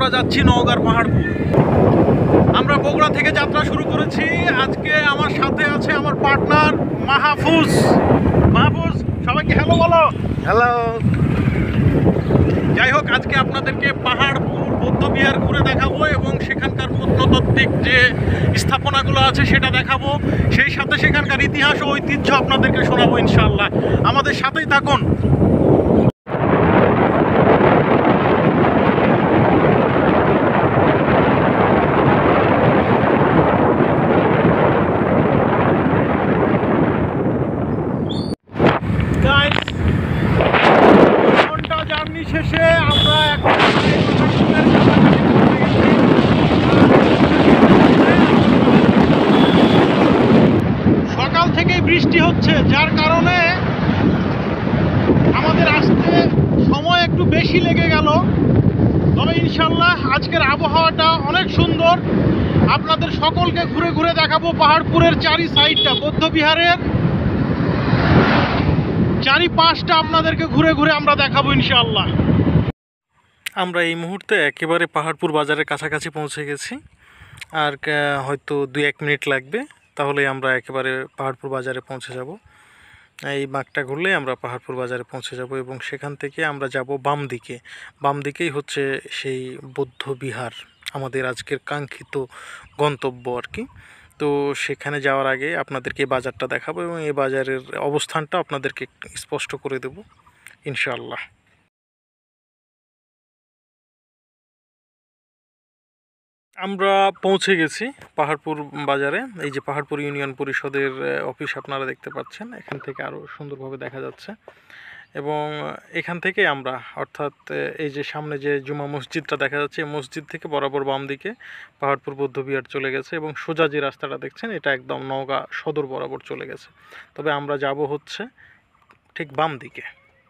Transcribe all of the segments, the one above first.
আমরা যাচ্ছি নওগাঁর পাহাড়পুর। আমরা বগুড়া থেকে যাত্রা শুরু করেছি। আজকে আমার সাথে আছে আমার পার্টনার মাহফুজ। মাহফুজ, সবাইকে হ্যালো বলো। হ্যালো। যাই হোক, আজকে আপনাদেরকে পাহাড়পুর বৌদ্ধবিহার ঘুরে দেখাবো এবং সেখানকার প্রত্নতাত্ত্বিক যে স্থাপনাগুলো আছে সেটা দেখাবো, সেই সাথে সেখানকার ইতিহাস ও ঐতিহ্য আপনাদেরকে শোনাবো ইনশাআল্লাহ। আমাদের সাথেই থাকুন। জার্নি শেষে আমরা এখন সকাল থেকেই বৃষ্টি হচ্ছে, যার কারণে আমাদের আসতে সময় একটু বেশি লেগে গেল। তবে ইনশাল্লাহ আজকের আবহাওয়াটা অনেক সুন্দর। আপনাদের সকলকে ঘুরে ঘুরে দেখাবো পাহাড়পুরের চারি সাইডটা, বৌদ্ধবিহারের চারিপাশটা আপনাদেরকে ঘুরে ঘুরে আমরা দেখাবো ইনশাআল্লাহ। আমরা এই মুহূর্তে একেবারে পাহাড়পুর বাজারের কাছাকাছি পৌঁছে গেছি। আর হয়তো 2-1 মিনিট লাগবে, তাহলে আমরা একেবারে পাহাড়পুর বাজারে পৌঁছে যাব। এই বাঁকটা ঘুরলে আমরা পাহাড়পুর বাজারে পৌঁছে যাব এবং সেখান থেকে আমরা যাব বাম দিকে। বাম দিকেই হচ্ছে সেই বৌদ্ধ বিহার, আমাদের আজকের কাঙ্ক্ষিত গন্তব্য আর কি। তো সেখানে যাওয়ার আগে আপনাদেরকে বাজারটা দেখাবো এবং এই বাজারের অবস্থানটা আপনাদেরকে স্পষ্ট করে দেব ইনশাআল্লাহ। আমরা পৌঁছে গেছি পাহাড়পুর বাজারে। এই যে পাহাড়পুর ইউনিয়ন পরিষদের অফিস আপনারা দেখতে পাচ্ছেন, এখান থেকে আরও সুন্দরভাবে দেখা যাচ্ছে। এবং এখান থেকে আমরা, অর্থাৎ এই যে সামনে যে জুমা মসজিদটা দেখা যাচ্ছে, এই মসজিদ থেকে বরাবর বাম দিকে পাহাড়পুর বৌদ্ধবিহার চলে গেছে এবং সোজা যে রাস্তাটা দেখছেন এটা একদম নওগাঁ সদর বরাবর চলে গেছে। তবে আমরা যাব হচ্ছে ঠিক বাম দিকে।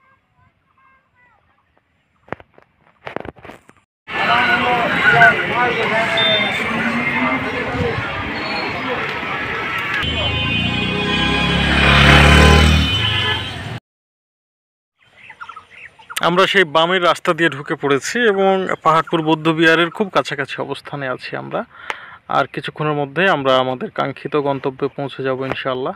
আমরা সেই বামের রাস্তা দিয়ে ঢুকে পড়েছি এবং পাহাড়পুর বৌদ্ধবিহারের খুব কাছাকাছি অবস্থানে আছি আমরা। আর কিছুক্ষণের মধ্যে আমরা আমাদের কাঙ্ক্ষিত গন্তব্যে পৌঁছে যাব ইনশাআল্লাহ।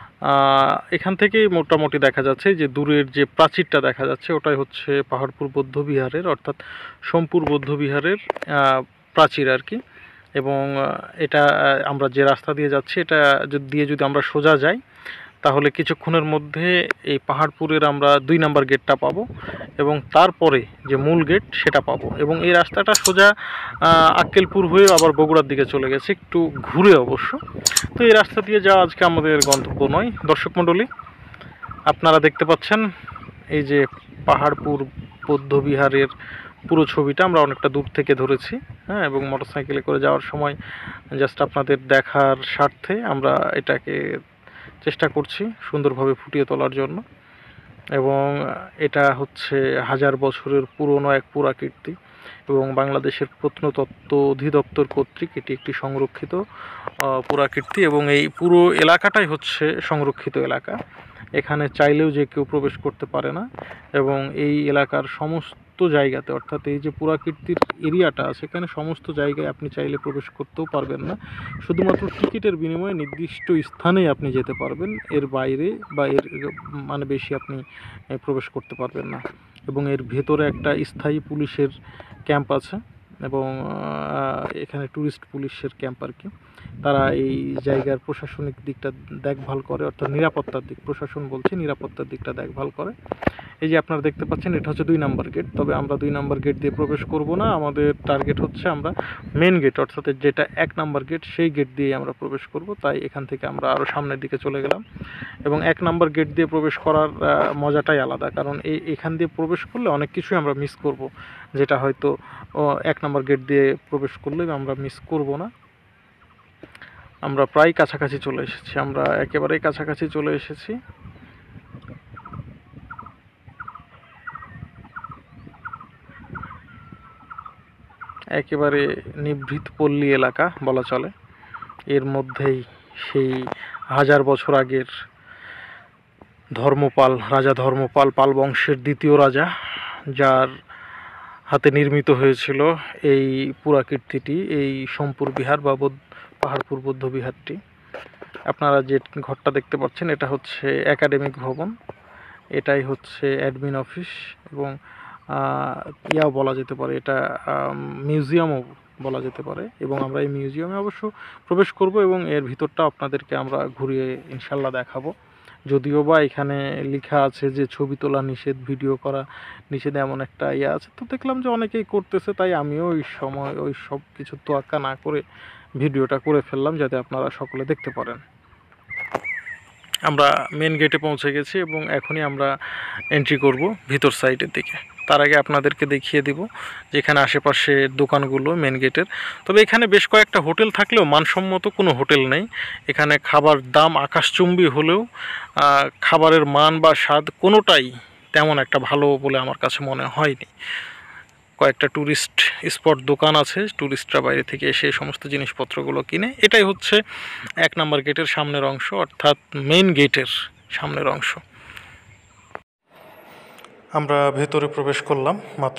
এখান থেকেই মোটামুটি দেখা যাচ্ছে যে দূরের যে প্রাচীরটা দেখা যাচ্ছে ওটাই হচ্ছে পাহাড়পুর বৌদ্ধবিহারের, অর্থাৎ সোমপুর বৌদ্ধবিহারের প্রাচীর আর কি। এবং এটা আমরা যে রাস্তা দিয়ে যাচ্ছি এটা দিয়ে যদি আমরা সোজা যাই তাহলে কিছুক্ষণের মধ্যে এই পাহাড়পুরের আমরা 2 নম্বর গেটটা পাবো এবং তারপরে যে মূল গেট সেটা পাবো। এবং এই রাস্তাটা সোজা আক্কেলপুর হয়ে আবার বগুড়ার দিকে চলে গেছে, একটু ঘুরে অবশ্য। তো এই রাস্তা দিয়ে যাওয়া আজকে আমাদের গন্তব্য নয়। দর্শক মণ্ডলী, আপনারা দেখতে পাচ্ছেন এই যে পাহাড়পুর বৌদ্ধবিহারের পুরো ছবিটা আমরা অনেকটা দূর থেকে ধরেছি, হ্যাঁ। এবং মোটরসাইকেলে করে যাওয়ার সময় জাস্ট আপনাদের দেখার স্বার্থে আমরা এটাকে চেষ্টা করছি সুন্দরভাবে ফুটিয়ে তোলার জন্য। এবং এটা হচ্ছে 1000 বছরের পুরনো এক পুরাকীর্তি এবং বাংলাদেশের প্রত্নতত্ত্ব অধিদপ্তর কর্তৃক এটি একটি সংরক্ষিত পুরাকীর্তি এবং এই পুরো এলাকাটাই হচ্ছে সংরক্ষিত এলাকা। এখানে চাইলেও যে কেউ প্রবেশ করতে পারে না এবং এই এলাকার সমস্ত জায়গাতে, অর্থাৎ এই যে পুরাকীর্তির এরিয়াটা আছে এখানে সমস্ত জায়গায় আপনি চাইলে প্রবেশ করতেও পারবেন না। শুধুমাত্র টিকিটের বিনিময়ে নির্দিষ্ট স্থানেই আপনি যেতে পারবেন, এর বাইরে বা এর মানে বেশি আপনি প্রবেশ করতে পারবেন না। এবং এর ভেতরে একটা স্থায়ী পুলিশের ক্যাম্প আছে এবং এখানে ট্যুরিস্ট পুলিশের ক্যাম্প আর কি। তারা এই জায়গার প্রশাসনিক দিকটা দেখভাল করে, অর্থাৎ নিরাপত্তার দিক, প্রশাসন বলছে নিরাপত্তার দিকটা দেখভাল করে। এই যে আপনারা দেখতে পাচ্ছেন এটা হচ্ছে 2 নম্বর গেট। তবে আমরা 2 নম্বর গেট দিয়ে প্রবেশ করব না, আমাদের টার্গেট হচ্ছে আমরা মেন গেট, অর্থাৎ যেটা 1 নম্বর গেট সেই গেট দিয়ে আমরা প্রবেশ করব। তাই এখান থেকে আমরা আরও সামনের দিকে চলে গেলাম এবং 1 নম্বর গেট দিয়ে প্রবেশ করার মজাটাই আলাদা, কারণ এখান দিয়ে প্রবেশ করলে অনেক কিছুই আমরা মিস করব, যেটা হয়তো 1 নম্বর গেট দিয়ে প্রবেশ করলে আমরা মিস করব না। আমরা প্রায় কাছাকাছি চলে এসেছি, আমরা একেবারেই কাছাকাছি চলে এসেছি। একেবারে নিভৃত পল্লী এলাকা বলা চলে। এর মধ্যেই সেই 1000 বছর আগের ধর্মপাল রাজা, ধর্মপাল পাল বংশের দ্বিতীয় রাজা, যার হাতে নির্মিত হয়েছিল এই পুরাকীর্তিটি, এই সোমপুর বিহার বা পাহাড়পুর বৌদ্ধ বিহারটি। আপনারা যে ঘরটা দেখতে পাচ্ছেন এটা হচ্ছে একাডেমিক ভবন, এটাই হচ্ছে অ্যাডমিন অফিস, এবং ইয়াও বলা যেতে পারে, এটা মিউজিয়ামও বলা যেতে পারে। এবং আমরা এই মিউজিয়ামে অবশ্য প্রবেশ করব এবং এর ভিতরটা আপনাদেরকে আমরা ঘুরিয়ে ইনশাল্লাহ দেখাবো। যদিও বা এখানে লেখা আছে যে ছবি তোলা নিষেধ, ভিডিও করা নিষেধ, এমন একটা ইয়ে আছে। তো দেখলাম যে অনেকেই করতেছে, তাই আমিও ওই সময় ওই সব কিছু তোয়াক্কা না করে ভিডিওটা করে ফেললাম, যাতে আপনারা সকলে দেখতে পারেন। আমরা মেন গেটে পৌঁছে গেছি এবং এখনই আমরা এন্ট্রি করব ভিতর সাইডের দিকে। তার আগে আপনাদেরকে দেখিয়ে দিব যে এখানে আশেপাশে দোকানগুলো মেন গেটের। তবে এখানে বেশ কয়েকটা হোটেল থাকলেও মানসম্মত কোনো হোটেল নেই। এখানে খাবার দাম আকাশচুম্বী হলেও খাবারের মান বা স্বাদ কোনোটাই তেমন একটা ভালো বলে আমার কাছে মনে হয়নি। কয়েকটা ট্যুরিস্ট স্পট দোকান আছে, ট্যুরিস্টরা বাইরে থেকে এসে এই সমস্ত জিনিসপত্রগুলো কিনে। এটাই হচ্ছে 1 নম্বর গেটের সামনের অংশ, অর্থাৎ মেইন গেটের সামনের অংশ। আমরা ভেতরে প্রবেশ করলাম মাত্র,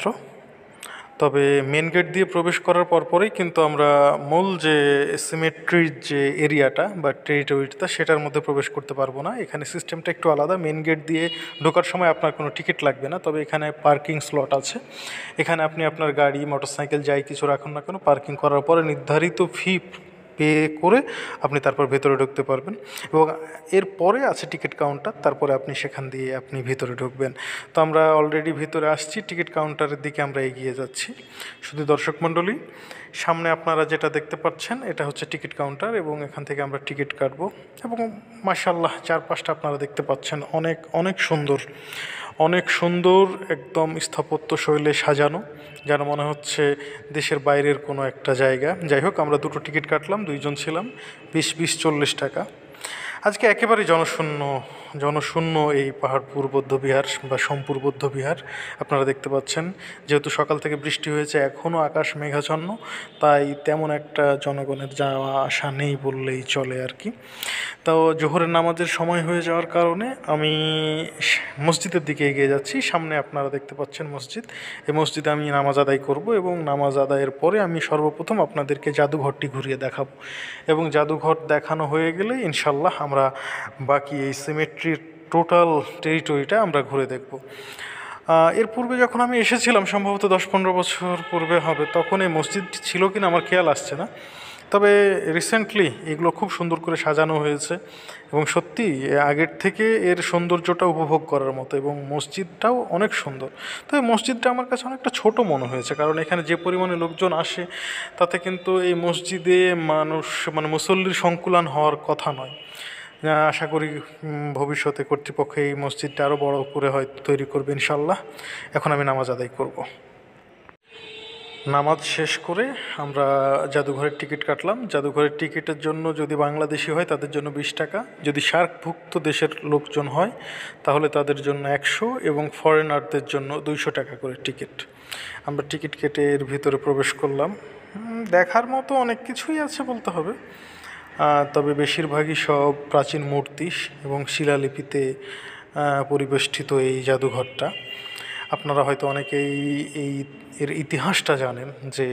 তবে মেন গেট দিয়ে প্রবেশ করার পরপরই কিন্তু আমরা মূল যে সিমেট্রির যে এরিয়াটা বা টেরিটরিটা সেটার মধ্যে প্রবেশ করতে পারবো না। এখানে সিস্টেমটা একটু আলাদা। মেন গেট দিয়ে ঢোকার সময় আপনার কোনো টিকিট লাগবে না, তবে এখানে পার্কিং স্লট আছে। এখানে আপনি আপনার গাড়ি, মোটরসাইকেল যাই কিছু রাখুন না কেন, পার্কিং করার পরে নির্ধারিত ফি পে করে আপনি তারপর ভেতরে ঢুকতে পারবেন। এবং এরপরে আছে টিকিট কাউন্টার, তারপরে আপনি সেখান দিয়ে আপনি ভিতরে ঢুকবেন। তো আমরা অলরেডি ভিতরে আসছি, টিকিট কাউন্টারের দিকে আমরা এগিয়ে যাচ্ছি। শুধু দর্শক মণ্ডলী, সামনে আপনারা যেটা দেখতে পাচ্ছেন এটা হচ্ছে টিকিট কাউন্টার, এবং এখান থেকে আমরা টিকিট কাটবো। এবং মাশাআল্লাহ চারপাশটা আপনারা দেখতে পাচ্ছেন অনেক অনেক সুন্দর, অনেক সুন্দর, একদম স্থাপত্য শৈলে সাজানো, যেন মনে হচ্ছে দেশের বাইরের কোনো একটা জায়গা। যাই হোক, আমরা দুটো টিকিট কাটলাম, 2 জন ছিলাম, 20 40 টাকা। আজকে একেবারে জনশূন্য এই পাহাড়পুর বৌদ্ধবিহার বা সোমপুর বৌদ্ধবিহার। আপনারা দেখতে পাচ্ছেন, যেহেতু সকাল থেকে বৃষ্টি হয়েছে, এখনও আকাশ মেঘাচ্ছন্ন, তাই তেমন একটা জনগণের যাওয়া আসা নেই বললেই চলে আর কি। তাও জোহরের নামাজের সময় হয়ে যাওয়ার কারণে আমি মসজিদের দিকে এগিয়ে যাচ্ছি। সামনে আপনারা দেখতে পাচ্ছেন মসজিদ। এই মসজিদে আমি নামাজ আদায় করব, এবং নামাজ আদায়ের পরে আমি সর্বপ্রথম আপনাদেরকে জাদুঘরটি ঘুরিয়ে দেখাবো। এবং জাদুঘর দেখানো হয়ে গেলে ইনশাল্লাহ আমরা বাকি এই সিমেট্রির টোটাল টেরিটরিটা আমরা ঘুরে দেখব। এর পূর্বে যখন আমি এসেছিলাম, সম্ভবত 10-15 বছর পূর্বে হবে, তখন এই মসজিদটি ছিল কিনা আমার খেয়াল আসছে না। তবে রিসেন্টলি এগুলো খুব সুন্দর করে সাজানো হয়েছে, এবং সত্যি আগের থেকে এর সৌন্দর্যটা উপভোগ করার মতো, এবং মসজিদটাও অনেক সুন্দর। তবে মসজিদটা আমার কাছে অনেকটা ছোট মনে হয়েছে, কারণ এখানে যে পরিমাণে লোকজন আসে তাতে কিন্তু এই মসজিদে মুসল্লির সংকুলান হওয়ার কথা নয়। আশা করি ভবিষ্যতে কর্তৃপক্ষ এই মসজিদটা আরও বড় করে হয়তো তৈরি করবে ইনশাল্লাহ। এখন আমি নামাজ আদায় করব। নামাজ শেষ করে আমরা জাদুঘরের টিকিট কাটলাম। জাদুঘরের টিকিটের জন্য যদি বাংলাদেশি হয় তাদের জন্য 20 টাকা, যদি সার্কভুক্ত দেশের লোকজন হয় তাহলে তাদের জন্য 100, এবং ফরেনারদের জন্য 200 টাকা করে টিকিট। আমরা টিকিট কেটে এর ভিতরে প্রবেশ করলাম। দেখার মতো অনেক কিছুই আছে বলতে হবে, তবে বেশিরভাগই সব প্রাচীন মূর্তি এবং শিলালিপিতে পরিবেষ্টিত এই জাদুঘরটা। আপনারা হয়তো অনেকেই এর ইতিহাসটা জানেন যে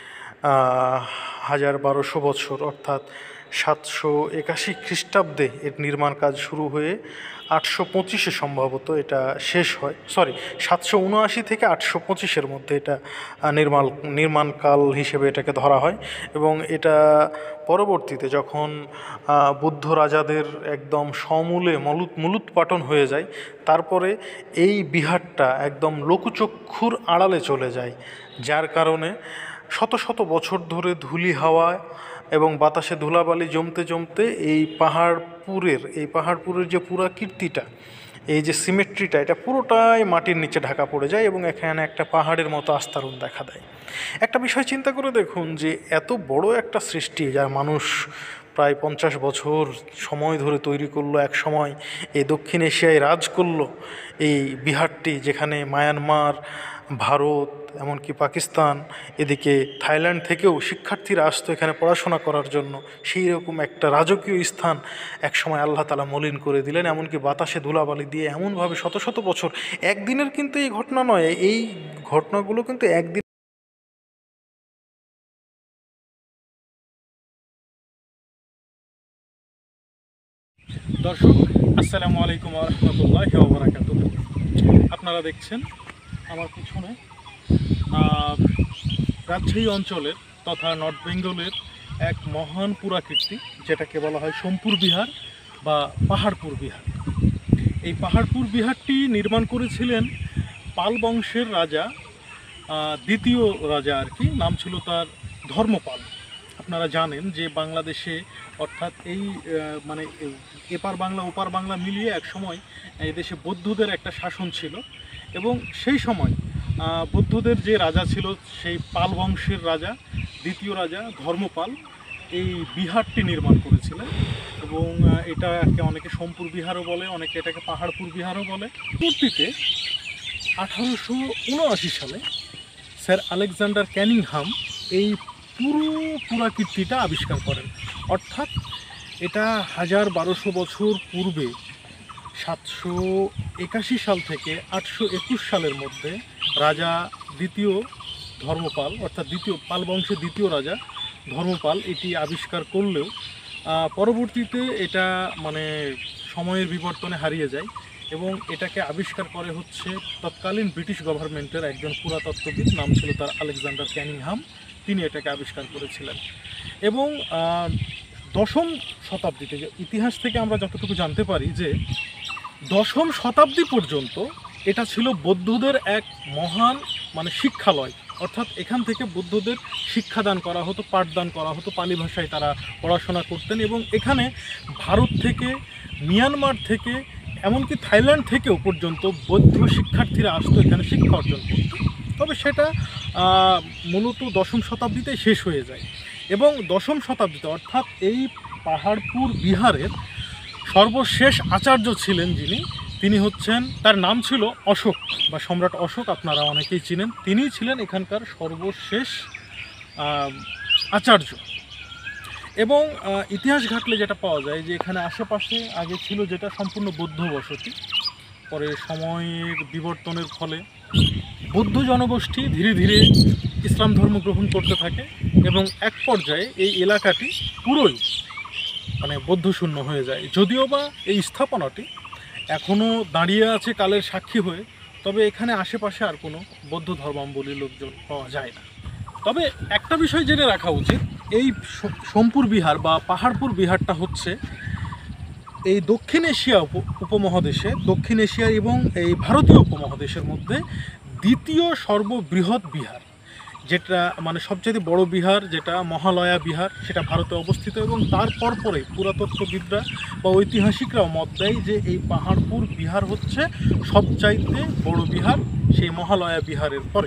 1200 বছর অর্থাৎ 781 খ্রিস্টাব্দে এর নির্মাণ কাজ শুরু হয়ে 825-এ সম্ভবত এটা শেষ হয়। 779 থেকে 825-এর মধ্যে এটা নির্মাণকাল হিসেবে এটাকে ধরা হয়। এবং এটা পরবর্তীতে যখন বুদ্ধ রাজাদের একদম সমূলে মূলোৎপাটন হয়ে যায়, তারপরে এই বিহারটা একদম লোকচক্ষুর আড়ালে চলে যায়, যার কারণে শত শত বছর ধরে ধূলি হাওয়া এবং বাতাসে ধুলাবালি জমতে জমতে এই পাহাড়পুরের যে পুরাকীর্তিটা, এই যে সিমেট্রিটা, এটা পুরোটাই মাটির নিচে ঢাকা পড়ে যায়, এবং এখানে একটা পাহাড়ের মতো আস্তরণ দেখা দেয়। একটা বিষয় চিন্তা করে দেখুন যে এত বড় একটা সৃষ্টি, যা মানুষ প্রায় 50 বছর সময় ধরে তৈরি করলো, এক সময় এই দক্ষিণ এশিয়ায় রাজ করলো, এই বিহারটি, যেখানে মায়ানমার, ভারত, এমনকি পাকিস্তান, এদিকে থাইল্যান্ড থেকেও শিক্ষার্থীরা আসতো এখানে পড়াশোনা করার জন্য। সেই রকম একটা রাজকীয় স্থান একসময় আল্লাহ তাআলা মলিন করে দিলেন, এমনকি বাতাসে ধুলাবালি দিয়ে এমনভাবে শত শত বছর। একদিনের কিন্তু এই ঘটনা নয়, এই ঘটনাগুলো কিন্তু একদিন। দর্শক, আসসালামু আলাইকুম ওয়া রাহমাতুল্লাহি ওয়া বারাকাতুহু। আপনারা দেখছেন আমার পিছনে রাজশাহী অঞ্চলের তথা নর্থ বেঙ্গলের এক মহান পুরাকীর্তি, যেটাকে বলা হয় সোমপুর বিহার বা পাহাড়পুর বিহার। এই পাহাড়পুর বিহারটি নির্মাণ করেছিলেন পাল বংশের রাজা, দ্বিতীয় রাজা আর কি, নাম ছিল তার ধর্মপাল। আপনারা জানেন যে বাংলাদেশে, অর্থাৎ এই মানে এপার বাংলা ওপার বাংলা মিলিয়ে এক সময় এই দেশে বৌদ্ধদের একটা শাসন ছিল, এবং সেই সময় বৌদ্ধদের যে রাজা ছিল সেই পাল বংশের রাজা, দ্বিতীয় রাজা ধর্মপাল এই বিহারটি নির্মাণ করেছিলেন। এবং এটাকে অনেকে সোমপুর বিহারও বলে, অনেকে এটাকে পাহাড়পুর বিহারও বলে। পরবর্তীতে 1879 সালে স্যার আলেকজান্ডার ক্যানিংহাম এই পুরো পুরাকীর্তিটা আবিষ্কার করেন। অর্থাৎ এটা 1200 বছর পূর্বে 781 সাল থেকে 821 সালের মধ্যে রাজা দ্বিতীয় ধর্মপাল, অর্থাৎ দ্বিতীয় পাল বংশের দ্বিতীয় রাজা ধর্মপাল এটি আবিষ্কার করলেও পরবর্তীতে এটা মানে সময়ের বিবর্তনে হারিয়ে যায়, এবং এটাকে আবিষ্কার করে হচ্ছে তৎকালীন ব্রিটিশ গভর্নমেন্টের একজন পুরাতত্ত্ববিদ, নাম ছিল তার আলেকজান্ডার ক্যানিংহাম। তিনি এটাকে আবিষ্কার করেছিলেন। এবং 10ম শতাব্দীতে, ইতিহাস থেকে আমরা যতটুকু জানতে পারি যে 10ম শতাব্দী পর্যন্ত এটা ছিল বৌদ্ধদের এক মহান মানে শিক্ষালয়। অর্থাৎ এখান থেকে বৌদ্ধদের শিক্ষাদান করা হতো, পাঠদান করা হতো, পালি ভাষায় তারা পড়াশোনা করতেন। এবং এখানে ভারত থেকে, মিয়ানমার থেকে, এমনকি থাইল্যান্ড থেকেও পর্যন্ত বৌদ্ধ শিক্ষার্থীরা আসতো এখানে শিক্ষা অর্জন করত। তবে সেটা মূলত 10ম শতাব্দীতে শেষ হয়ে যায়। এবং 10ম শতাব্দীতে, অর্থাৎ এই পাহাড়পুর বিহারের সর্বশেষ আচার্য ছিলেন যিনি, তিনি হচ্ছেন, তার নাম ছিল অশোক বা সম্রাট অশোক, আপনারা অনেকেই চিনেন। তিনিই ছিলেন এখানকার সর্বশেষ আচার্য। এবং ইতিহাস ঘাটলে যেটা পাওয়া যায় যে এখানে আশেপাশে আগে ছিল যেটা সম্পূর্ণ বৌদ্ধ বসতি, পরে সময়ের বিবর্তনের ফলে বৌদ্ধ জনগোষ্ঠী ধীরে ধীরে ইসলাম ধর্ম গ্রহণ করতে থাকে, এবং এক পর্যায়ে এই এলাকাটি পুরোই মানে বৌদ্ধশূন্য হয়ে যায়। যদিও বা এই স্থাপনাটি এখনও দাঁড়িয়ে আছে কালের সাক্ষী হয়ে, তবে এখানে আশেপাশে আর কোনো বৌদ্ধ ধর্মাবলম্বী লোকজন পাওয়া যায় না। তবে একটা বিষয় জেনে রাখা উচিত, এই সোমপুর বিহার বা পাহাড়পুর বিহারটা হচ্ছে এই দক্ষিণ এশিয়া উপমহাদেশে, দক্ষিণ এশিয়া এবং এই ভারতীয় উপমহাদেশের মধ্যে দ্বিতীয় সর্ববৃহৎ বিহার। যেটা মানে সবচেয়ে বড় বিহার, যেটা মহালয়া বিহার, সেটা ভারতে অবস্থিত। এবং তার পরে পুরাতত্ত্ববিদরা বা ঐতিহাসিকরাও মত দেয় যে এই পাহাড়পুর বিহার হচ্ছে সবচাইতে বড় বিহার, সেই মহালয়া বিহারের পরে।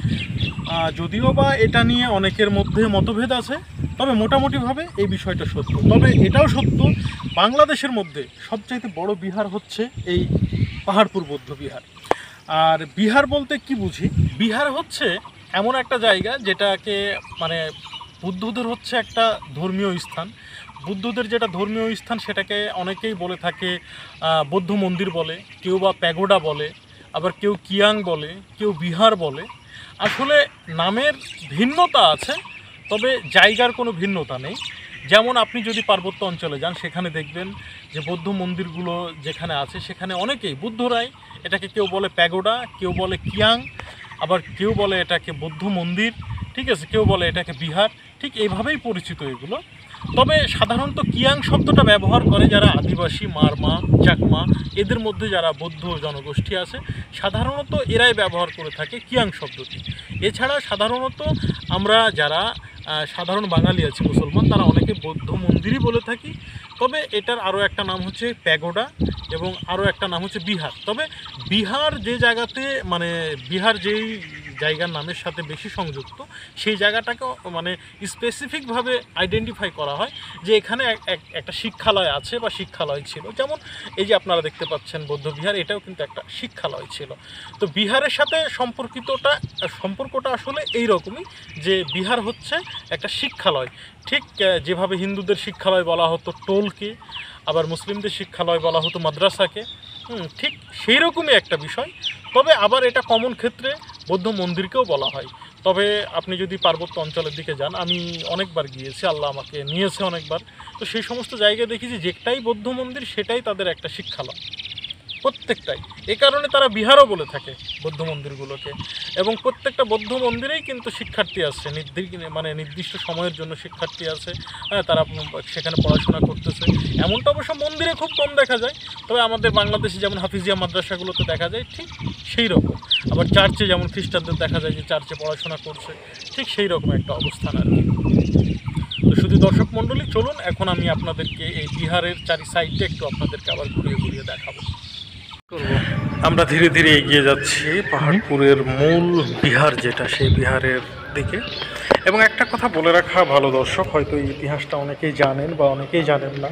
যদিও বা এটা নিয়ে অনেকের মধ্যে মতভেদ আছে, তবে মোটামুটিভাবে এই বিষয়টা সত্য। তবে এটাও সত্য, বাংলাদেশের মধ্যে সবচাইতে বড় বিহার হচ্ছে এই পাহাড়পুর বৌদ্ধ বিহার। আর বিহার বলতে কি বুঝি? বিহার হচ্ছে এমন একটা জায়গা যেটাকে মানে বুদ্ধদের হচ্ছে একটা ধর্মীয় স্থান। বুদ্ধদের যেটা ধর্মীয় স্থান সেটাকে অনেকেই বলে থাকে বৌদ্ধ মন্দির বলে, কেউ বা প্যাগোডা বলে, আবার কেউ কিয়াং বলে, কেউ বিহার বলে। আসলে নামের ভিন্নতা আছে, তবে জায়গার কোনো ভিন্নতা নেই। যেমন আপনি যদি পার্বত্য অঞ্চলে যান, সেখানে দেখবেন যে বৌদ্ধ মন্দিরগুলো যেখানে আছে সেখানে অনেকেই বুদ্ধরাই, এটাকে কেউ বলে প্যাগোডা, কেউ বলে কিয়াং, আবার কেউ বলে এটাকে বৌদ্ধ মন্দির, ঠিক আছে, কেউ বলে এটাকে বিহার, ঠিক এইভাবেই পরিচিত এগুলো। তবে সাধারণত কিয়াং শব্দটা ব্যবহার করে যারা আদিবাসী, মারমা, চাকমা, এদের মধ্যে যারা বৌদ্ধ জনগোষ্ঠী আছে, সাধারণত এরাই ব্যবহার করে থাকে কিয়াং শব্দটি। এছাড়া সাধারণত আমরা যারা সাধারণ বাঙালি আছি, মুসলমান, তারা অনেকে বৌদ্ধ মন্দিরই বলে থাকি। তবে এটার আরও একটা নাম হচ্ছে প্যাগোডা, এবং আরও একটা নাম হচ্ছে বিহার। তবে বিহার যে জায়গাতে মানে বিহার যেই জায়গার নামের সাথে বেশি সংযুক্ত, সেই জায়গাটাকে মানে স্পেসিফিকভাবে আইডেন্টিফাই করা হয় যে এখানে একটা শিক্ষালয় আছে বা শিক্ষালয় ছিল। যেমন এই যে আপনারা দেখতে পাচ্ছেন বৌদ্ধবিহার, এটাও কিন্তু একটা শিক্ষালয় ছিল। তো বিহারের সাথে সম্পর্কটা আসলে এই রকমই, যে বিহার হচ্ছে একটা শিক্ষালয়। ঠিক যেভাবে হিন্দুদের শিক্ষালয় বলা হতো টোলকে, আবার মুসলিমদের শিক্ষালয় বলা হতো মাদ্রাসাকে, ঠিক সেই রকমই একটা বিষয়। তবে আবার এটা কমন ক্ষেত্রে বৌদ্ধ মন্দিরকেও বলা হয়। তবে আপনি যদি পার্বত্য অঞ্চলের দিকে যান, আমি অনেকবার গিয়েছি, আল্লাহ আমাকে নিয়েছে অনেকবার, তো সেই সমস্ত জায়গায় দেখি যে যেটাই বৌদ্ধ মন্দির সেটাই তাদের একটা শিক্ষালয়, প্রত্যেকটাই। এই কারণে তারা বিহারও বলে থাকে বৌদ্ধ মন্দিরগুলোকে। এবং প্রত্যেকটা বৌদ্ধ মন্দিরেই কিন্তু শিক্ষার্থী আছে, নির্দিষ্ট সময়ের জন্য শিক্ষার্থী আছে, তারা সেখানে পড়াশোনা করতেছে। এমনটা অবশ্য মন্দিরে খুব কম দেখা যায়, তবে আমাদের বাংলাদেশে যেমন হাফিজিয়া মাদ্রাসাগুলোতে দেখা যায় ঠিক সেই রকম। আবার চার্চে যেমন খ্রিস্টানদের দেখা যায় যে চার্চে পড়াশোনা করছে, ঠিক সেই রকম একটা অবস্থান আর কি। তো শুধু দর্শক মণ্ডলী, চলুন এখন আমি আপনাদেরকে এই বিহারের চারি সাইডটা একটু আপনাদেরকে আবার ঘুরিয়ে ঘুরিয়ে দেখাবো। আমরা ধীরে ধীরে এগিয়ে যাচ্ছি পাহাড়পুরের মূল বিহার যেটা, সেই বিহারের দিকে। এবং একটা কথা বলে রাখা ভালো দর্শক, হয়তো এই ইতিহাসটা অনেকেই জানেন বা অনেকেই জানেন না।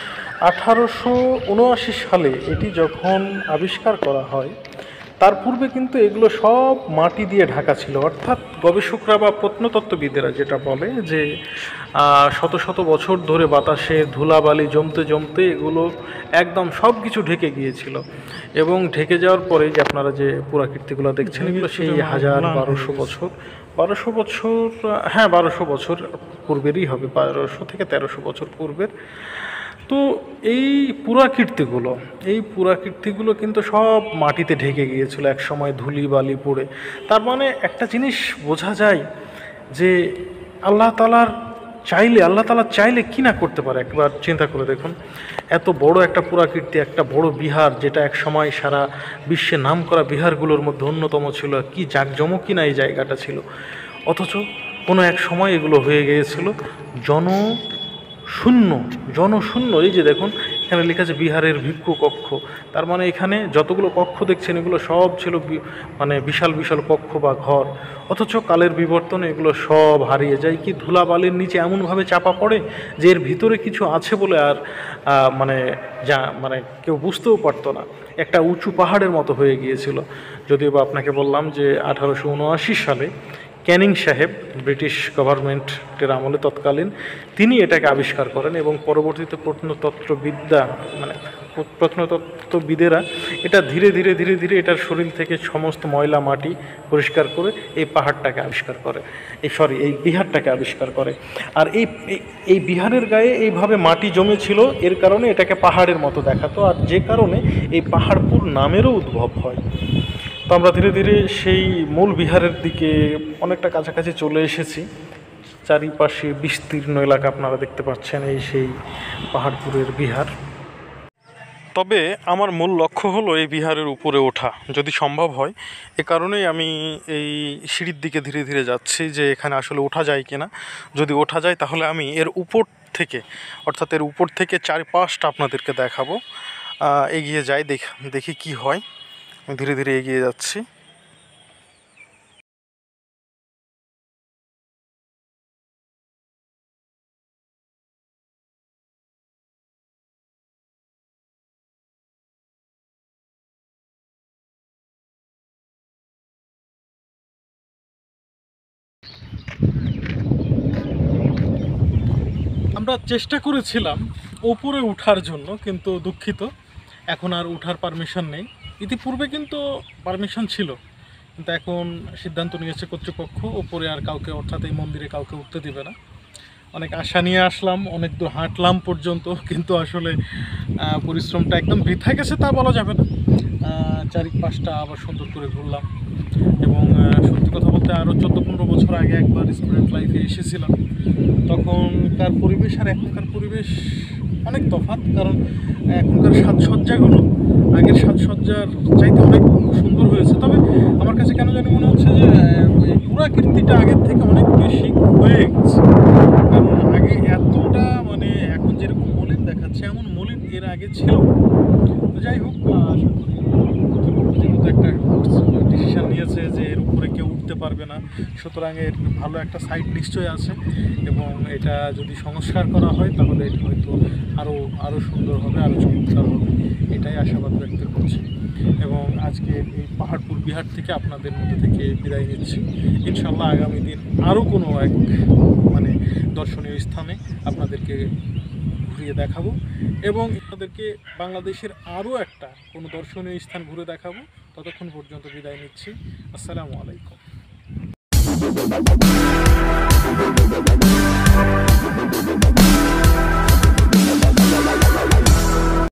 1879 সালে এটি যখন আবিষ্কার করা হয়, তার পূর্বে কিন্তু এগুলো সব মাটি দিয়ে ঢাকা ছিল। অর্থাৎ গবেষকরা বা প্রত্নতত্ত্ববিদেরা যেটা বলে যে শত শত বছর ধরে বাতাসে ধুলাবালি জমতে জমতে এগুলো একদম সব কিছু ঢেকে গিয়েছিল। এবং ঢেকে যাওয়ার পরে যে আপনারা যে পুরাকীর্তিগুলো দেখছেন, এগুলো সেই 1200 বছর, 1200 বছর, হ্যাঁ 1200 বছর পূর্বেরই হবে, 1200 থেকে 1300 বছর পূর্বের। তো এই পুরাকীর্তিগুলো কিন্তু সব মাটিতে ঢেকে গিয়েছিল এক সময় ধুলি বালি পড়ে। তার মানে একটা জিনিস বোঝা যায় যে আল্লাহ তাআলা চাইলে কি না করতে পারে। একবার চিন্তা করে দেখুন, এত বড় একটা পুরাকীর্তি, একটা বড় বিহার, যেটা এক সময় সারা বিশ্বে নামকরা বিহারগুলোর মধ্যে অন্যতম ছিল, কি জাঁকজমকই না এই জায়গাটা ছিল, অথচ কোনো এক সময় এগুলো হয়ে গিয়েছিল জনশূন্য। এই যে দেখুন এখানে লেখা আছে বিহারের ভিক্ষু কক্ষ। তার মানে এখানে যতগুলো কক্ষ দেখছেন এগুলো সব ছিল বিশাল বিশাল কক্ষ বা ঘর। অথচ কালের বিবর্তনে এগুলো সব হারিয়ে যায়, কি ধুলাবালির নিচে এমনভাবে চাপা পড়ে যে এর ভিতরে কিছু আছে বলে আর কেউ বুঝতেও পারতো না। একটা উঁচু পাহাড়ের মতো হয়ে গিয়েছিল। যদিও বা আপনাকে বললাম যে 1879 সালে ক্যানিং সাহেব, ব্রিটিশ গভর্নমেন্টের আমলে তৎকালীন, তিনি এটাকে আবিষ্কার করেন। এবং পরবর্তীতে প্রত্নতত্ত্ববিদেরা এটা ধীরে ধীরে এটার শরীর থেকে সমস্ত ময়লা মাটি পরিষ্কার করে এই বিহারটাকে আবিষ্কার করে। আর এই বিহারের গায়ে এইভাবে মাটি জমেছিল, এর কারণে এটাকে পাহাড়ের মতো দেখাতো, আর যে কারণে এই পাহাড়পুর নামেরও উদ্ভব হয়। তো আমরা ধীরে ধীরে সেই মূল বিহারের দিকে অনেকটা কাছাকাছি চলে এসেছি। চারিপাশে বিস্তীর্ণ এলাকা আপনারা দেখতে পাচ্ছেন, এই সেই পাহাড়পুরের বিহার। তবে আমার মূল লক্ষ্য হলো এই বিহারের উপরে ওঠা, যদি সম্ভব হয়। এ কারণেই আমি এই সিঁড়ির দিকে ধীরে ধীরে যাচ্ছি, যে এখানে আসলে ওঠা যায় কিনা। যদি ওঠা যায় তাহলে আমি এর উপর থেকে চারপাশটা আপনাদেরকে দেখাবো। এগিয়ে যাই, দেখি কি হয়। ধীরে ধীরে এগিয়ে যাচ্ছি। আমরা চেষ্টা করেছিলাম ওপরে ওঠার জন্য, কিন্তু দুঃখিত এখন আর ওঠার পারমিশন নেই। ইতিপূর্বে কিন্তু পারমিশন ছিল, কিন্তু এখন সিদ্ধান্ত নিয়েছে কর্তৃপক্ষ ওপরে আর কাউকে, অর্থাৎ এই মন্দিরে কাউকে উঠতে দেবে না। অনেক আশা নিয়ে আসলাম, অনেক দূর হাঁটলাম পর্যন্ত, কিন্তু আসলে পরিশ্রমটা একদম বৃথা গেছে তা বলা যাবে না। চারিপাশটা আবার সুন্দর করে ঘুরলাম। এবং সত্যি কথা বলতে আরও 14-15 বছর আগে একবার স্টুডেন্ট লাইফে এসেছিলাম, তখনকার পরিবেশ আর এখনকার পরিবেশ অনেক তফাৎ। কারণ এখনকার সাজসজ্জাগুলো আগের সাজসজ্জার চাইতে অনেক সুন্দর হয়েছে। তবে আমার কাছে কেন জানি মনে হচ্ছে যে এই পুরাকীর্তিটা আগের থেকে অনেক বেশি হয়ে গেছে। কারণ আগে এতটা এখন যেরকম মলিন দেখাচ্ছে, এমন মলিন এর আগে ছিল। তো যাই হোক, আশা করি যেহেতু একটা ডিসিশন নিয়েছে যে এর উপরে কেউ উঠতে চিটাগাংয়ের ভালো একটা সাইট নিশ্চয়ই আছে, এবং এটা যদি সংস্কার করা হয় তাহলে এটা হয়তো আরও সুন্দর হবে, আরও চমৎকার হবে, এটাই আশাবাদ ব্যক্ত করছি। এবং আজকে এই পাহাড়পুর বিহার থেকে আপনাদের মধ্যে থেকে বিদায় নিচ্ছি। ইনশাল্লাহ আগামী দিন আরও কোনো এক মানে দর্শনীয় স্থানে আপনাদেরকে ঘুরিয়ে দেখাবো, এবং আপনাদেরকে বাংলাদেশের আরও একটা কোনো দর্শনীয় স্থান ঘুরে দেখাবো। ততক্ষণ পর্যন্ত বিদায় নিচ্ছি। আসসালামু আলাইকুম।